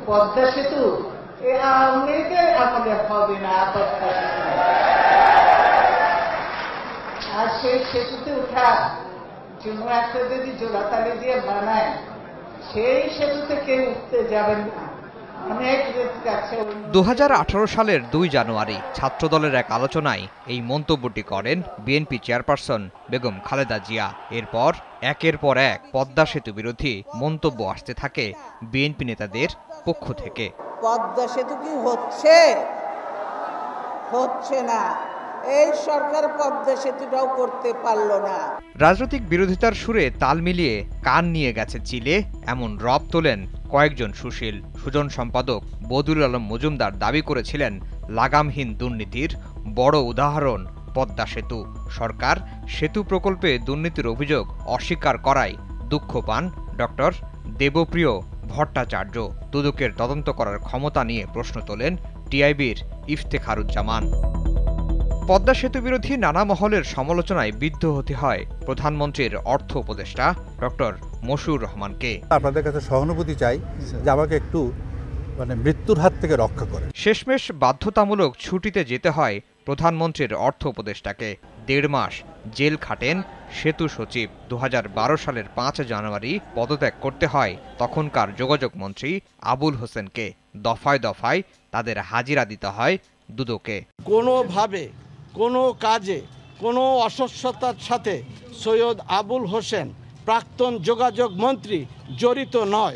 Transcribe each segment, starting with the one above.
পদ্মা সেতু আমলিদের আমলে হবে না, আর সেই সেতুতে উঠা জন্য একটা যদি জোড়াতালি দিয়ে বানায়, সেই সেতুতে কেউ উঠতে যাবেন না। 2018 সালের 2 জানুয়ারি ছাত্রদলের এক আলোচনায় এই মন্তব্যটি করেন বিএনপি চেয়ারপারসন বেগম খালেদা জিয়া। এরপর একের পর এক পদ্মা সেতু বিরোধী মন্তব্য আসতে থাকে বিএনপি নেতাদের পক্ষ থেকে। পদ্মা সেতু কি হচ্ছে না, এই সরকার পদ্মা সেতুটাও করতে পারল না। রাজনৈতিক বিরোধিতার সুরে তাল মিলিয়ে কান নিয়ে গেছে চিলে, এমন রব তোলেন কয়েকজন সুশীল। সুজন সম্পাদক বদরুল আলম মজুমদার দাবি করেছিলেন, লাগামহীন দুর্নীতির বড় উদাহরণ পদ্মা সেতু। সরকার সেতু প্রকল্পে দুর্নীতির অভিযোগ অস্বীকার করায় দুঃখ পান ডক্টর দেবপ্রিয় ভট্টাচার্য। দুদকের তদন্ত করার ক্ষমতা নিয়ে প্রশ্ন তোলেন টিআইবির ইফতেখারুজ্জামান। পদ্মা সেতু বিরোধী নানা মহলের সমালোচনায় বিদ্ধ হতে হয় প্রধানমন্ত্রীর অর্থ উপদেষ্টা ডক্টর মশিউর রহমানকে। আপনাদের কাছে সহানুভূতি চাই যে আমাকে একটু মৃত্যুর হাত থেকে রক্ষা করে। শেষমেশ বাধ্যতামূলক ছুটিতে যেতে হয় প্রধানমন্ত্রীর অর্থ উপদেষ্টাকে। 1.5 মাস জেল খাটেন সেতু সচিব। 2012 সালের 5 জানুয়ারি পদত্যাগ করতে হয় তখনকার যোগাযোগ মন্ত্রী আবুল হোসেনকে। দফায় দফায় তাদের হাজিরা দিতে হয় দুদকে। কোনোভাবে কোনো কাজে কোনো অস্বচ্ছতার সাথে সৈয়দ আবুল হোসেন প্রাক্তন যোগাযোগ মন্ত্রী জড়িত নয়।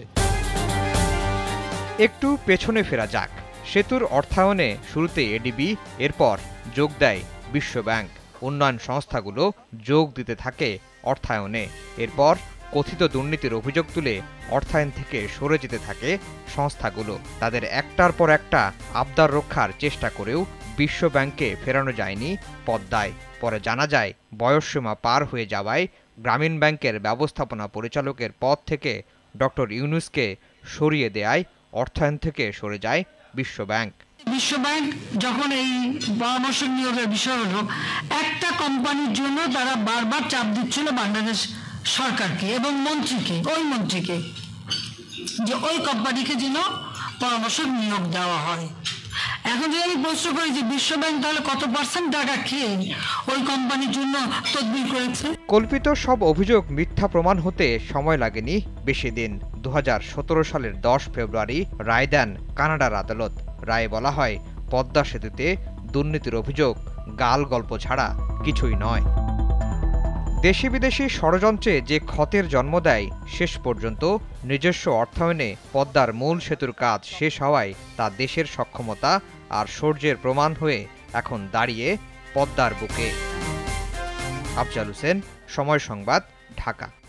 একটু পেছনে ফেরা যাক। সেতুর অর্থায়নে শুরুতে এডিবি, এরপর যোগ দেয় বিশ্বব্যাংক। উন্নয়ন সংস্থাগুলো যোগ দিতে থাকে অর্থায়নে। এরপর কথিত দুর্নীতির অভিযোগ তুলে অর্থায়ন থেকে সরে যেতে থাকে সংস্থাগুলো। তাদের একটার পর একটা আবদার রক্ষার চেষ্টা করেও বিশ্বব্যাংকে ফেরানো যায়নি পদ্মায়। পরে জানা যায়, বয়সসীমা পার হয়ে যাওয়ায় গ্রামীণ ব্যাংকের ব্যবস্থাপনা পরিচালকের পদ থেকে ডক্টর ইউনুসকে সরিয়ে দেয়ায় অর্থায়ন থেকে সরে যায় বিশ্বব্যাংক। বিশ্বব্যাংক যখন এই পরামর্শ নিয়োগের বিষয় হলো, একটা কোম্পানির জন্য তারা বারবার চাপ দিচ্ছিল বাংলাদেশ সরকারকে এবং মন্ত্রীকে যে ওই কোম্পানিকে যেন পরামর্শক নিয়োগ দেওয়া হয়। এখন যদি আমি প্রশ্ন করি যে বিশ্বব্যাংক তাহলে কত % টাকা খেয়ে ওই কোম্পানির জন্য তদবির করেছে? কল্পিত সব অভিযোগ মিথ্যা প্রমাণ হতে সময় লাগেনি বেশি দিন। 2017 সালের 10 ফেব্রুয়ারি রায় দেন কানাডার আদালত। রায়ে বলা হয়, পদ্মা সেতুতে দুর্নীতির অভিযোগ গাল গল্প ছাড়া কিছুই নয়। দেশি বিদেশি ষড়যন্ত্রে যে ক্ষতের জন্ম দেয়, শেষ পর্যন্ত নিজস্ব অর্থায়নে পদ্মার মূল সেতুর কাজ শেষ হওয়ায় তা দেশের সক্ষমতা আর শৌর্যের প্রমাণ হয়ে এখন দাঁড়িয়ে পদ্মার বুকে। আফজাল হোসেন, সময় সংবাদ, ঢাকা।